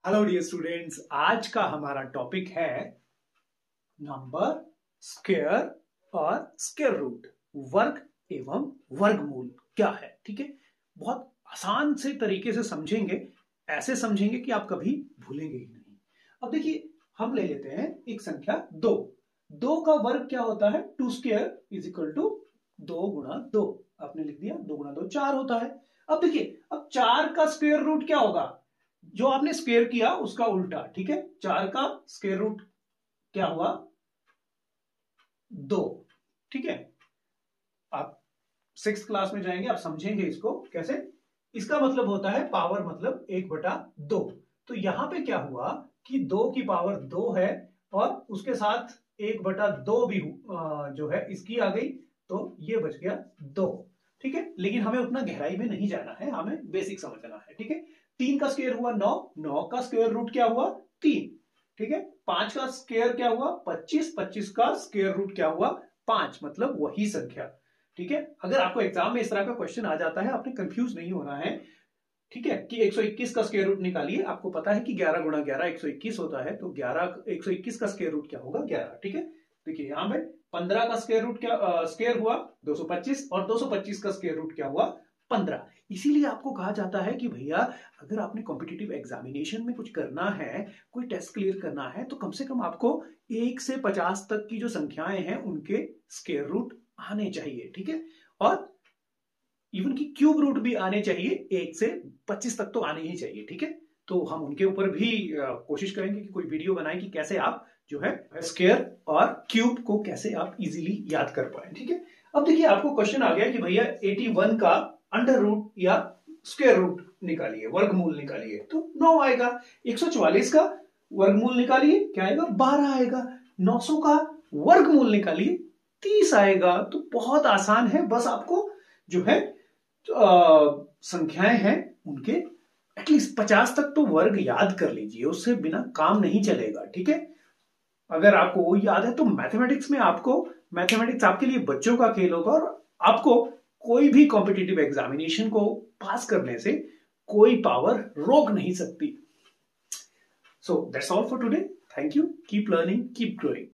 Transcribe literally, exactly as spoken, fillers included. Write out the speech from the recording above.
Hello dear students, आज का हमारा टॉपिक है नंबर, स्क्वायर और स्क्वायर रूट, वर्ग एवं वर्गमूल क्या है। ठीक है, बहुत आसान से तरीके से समझेंगे, ऐसे समझेंगे कि आप कभी भूलेंगे ही नहीं। अब देखिए, हम ले लेते हैं एक संख्या दो। दो का वर्ग क्या होता है? Two square is equal to दो गुणा दो। आपने लिख दिया, दो गुणा दो चार होता है। अब देखिए, अब चार का स्क्वायर रूट क्या होगा? जो आपने स्क्वायर किया उसका उल्टा। ठीक है, चार का स्क्वायर रूट क्या हुआ? दो। ठीक है, आप सिक्स क्लास में जाएंगे, आप समझेंगे इसको कैसे। इसका मतलब होता है पावर, मतलब एक बटा दो। तो यहां पे क्या हुआ कि दो की पावर दो है और उसके साथ एक बटा दो भी आ, जो है इसकी आ गई, तो ये बच गया दो। ठीक है, लेकिन हमें उतना गहराई में नहीं जाना है, हमें बेसिक समझना है। ठीक है, तीन का स्क्वायर हुआ नौ, नौ का स्क्वायर रूट क्या हुआ? तीन। ठीक है, पांच का स्क्वायर क्या हुआ? पच्चीस, पच्चीस का स्क्वायर रूट क्या हुआ? पांच, मतलब वही संख्या। ठीक है, अगर आपको एग्जाम में इस तरह का क्वेश्चन आ जाता है, आपने कंफ्यूज नहीं होना है। ठीक है, कि एक सौ इक्कीस का स्क्वायर रूट निकालिए, आपको पता है कि ग्यारह गुणा ग्यारह एक सौ इक्कीस होता है, तो ग्यारह एक सौ इक्कीस का स्क्वायर रूट क्या होगा? ग्यारह। ठीक है, देखिए यहां पे पंद्रह का स्क्वायर रूट क्या स्क्वायर हुआ? दो सौ पच्चीस, और दो सौ पच्चीस का स्क्वायर रूट क्या हुआ? पंद्रह। इसीलिए आपको कहा जाता है कि भैया, अगर आपने कॉम्पिटिटिव एग्जामिनेशन में कुछ करना है, कोई टेस्ट क्लियर करना है, तो कम से कम आपको एक से पचास तक की जो संख्याएं हैं उनके स्क्वायर रूट आने चाहिए। ठीक है, और इवन की क्यूब रूट भी आने चाहिए, एक से पच्चीस तक तो आने ही चाहिए। ठीक है, तो हम उनके ऊपर भी कोशिश करेंगे कि कोई वीडियो बनाए कि कैसे आप जो है स्क्वायर और क्यूब को कैसे आप इजीली याद कर पाए। ठीक है, अब देखिए आपको क्वेश्चन आ गया कि भैया इक्यासी का अंडर रूट या स्क्वायर रूट निकालिए, वर्गमूल निकालिए, तो नौ आएगा। एक सौ चौवालीस का वर्गमूल निकालिए, क्या आएगा? बारह आएगा। नौ सौ का वर्गमूल निकालिए, तीस आएगा। तो बहुत आसान है, बस आपको जो है आ, संख्याएं हैं उनके एटलीस्ट पचास तक तो वर्ग याद कर लीजिए, उससे बिना काम नहीं चलेगा। ठीक है, अगर आपको वो याद है तो मैथमेटिक्स में आपको मैथमेटिक्स आपके लिए बच्चों का खेल होगा, और आपको कोई भी कॉम्पिटिटिव एग्जामिनेशन को पास करने से कोई पावर रोक नहीं सकती। So that's all for today. Thank you, keep learning, keep growing.